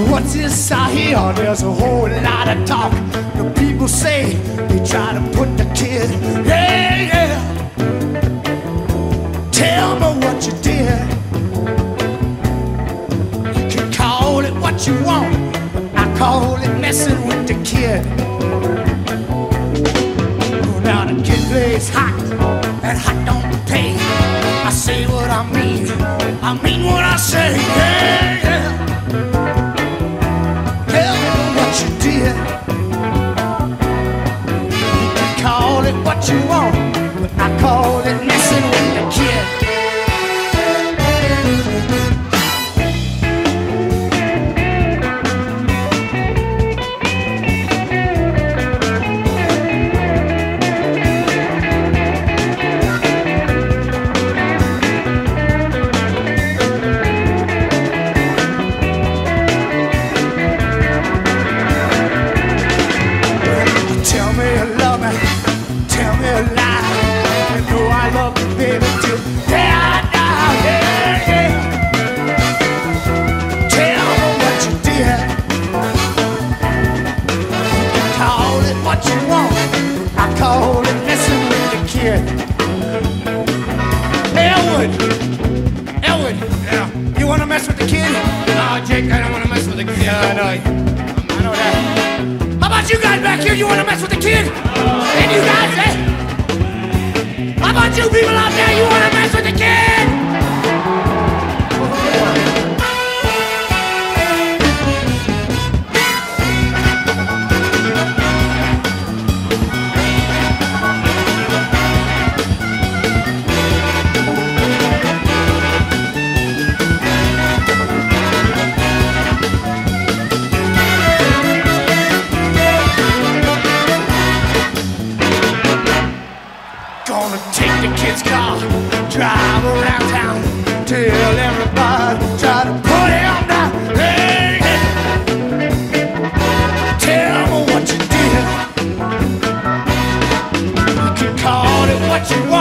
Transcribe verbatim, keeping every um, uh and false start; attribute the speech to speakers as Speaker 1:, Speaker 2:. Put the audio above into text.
Speaker 1: What's this I hear? There's a whole lot of talk. The people say they try to put the kid. Yeah, yeah. Tell me what you did. You can call it what you want, but I call it messing with the kid. Now the kid plays hot, and hot don't pay. I say what I mean, I mean what I say. Yeah, yeah. Tell me what you did. You can call it what you want, but I call it messing with the kid. You guys back here, you want to mess with the kid? And you guys, eh? How about you people out there, you want to mess with the kid? Gonna take the kid's car, drive around town, tell everybody, try to put him down. Hey, hey. Tell me what you did. You can call it what you want.